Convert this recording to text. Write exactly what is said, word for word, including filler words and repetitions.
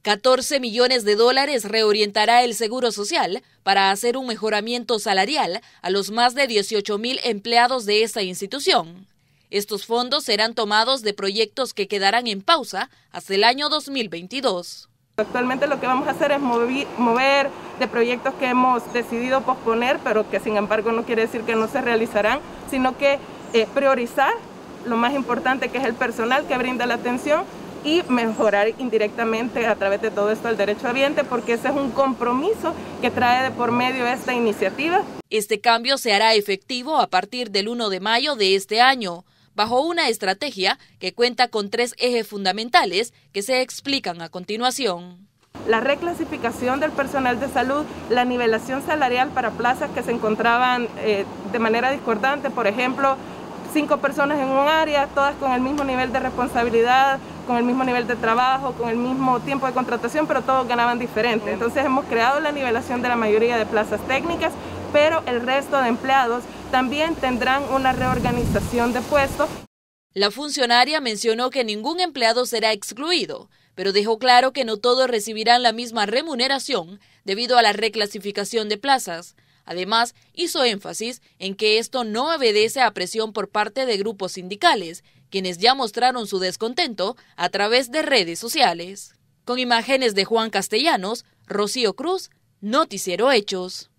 catorce millones de dólares reorientará el Seguro Social para hacer un mejoramiento salarial a los más de dieciocho mil empleados de esta institución. Estos fondos serán tomados de proyectos que quedarán en pausa hasta el año dos mil veintidós. Actualmente lo que vamos a hacer es mover, mover de proyectos que hemos decidido posponer, pero que sin embargo no quiere decir que no se realizarán, sino que eh, priorizar lo más importante, que es el personal que brinda la atención, y mejorar indirectamente a través de todo esto el derecho habiente, porque ese es un compromiso que trae de por medio esta iniciativa. Este cambio se hará efectivo a partir del primero de mayo de este año, bajo una estrategia que cuenta con tres ejes fundamentales que se explican a continuación. La reclasificación del personal de salud, la nivelación salarial para plazas que se encontraban eh, de manera discordante, por ejemplo, cinco personas en un área, todas con el mismo nivel de responsabilidad, con el mismo nivel de trabajo, con el mismo tiempo de contratación, pero todos ganaban diferente. Entonces hemos creado la nivelación de la mayoría de plazas técnicas, pero el resto de empleados también tendrán una reorganización de puestos. La funcionaria mencionó que ningún empleado será excluido, pero dejó claro que no todos recibirán la misma remuneración debido a la reclasificación de plazas. Además, hizo énfasis en que esto no obedece a presión por parte de grupos sindicales, quienes ya mostraron su descontento a través de redes sociales. Con imágenes de Juan Castellanos, Rocío Cruz, Noticiero Hechos.